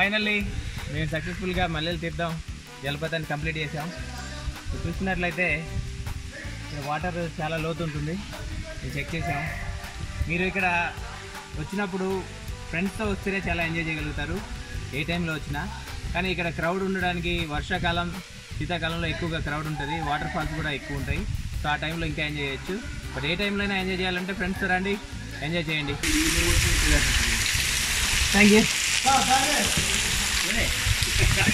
Finally మేము సక్సెస్ఫుల్గా మల్లెల తీర్థం జలపాతాన్ని కంప్లీట్ చేసాం. చూసినట్లయితే వాటర్ చాలా లోతు ఉంటుంది, చెక్ చేసాం. మీరు ఇక్కడ వచ్చినప్పుడు ఫ్రెండ్స్తో వస్తేనే చాలా ఎంజాయ్ చేయగలుగుతారు ఏ టైంలో వచ్చినా. కానీ ఇక్కడ క్రౌడ్ ఉండడానికి వర్షాకాలం శీతాకాలంలో ఎక్కువగా క్రౌడ్ ఉంటుంది, వాటర్ ఫాల్స్ కూడా ఎక్కువ ఉంటాయి. సో ఆ టైంలో ఇంకా ఎంజాయ్ చేయొచ్చు. బట్ ఏ టైంలో అయినా ఎంజాయ్ చేయాలంటే ఫ్రెండ్స్తో రండి, ఎంజాయ్ చేయండి. Thank you.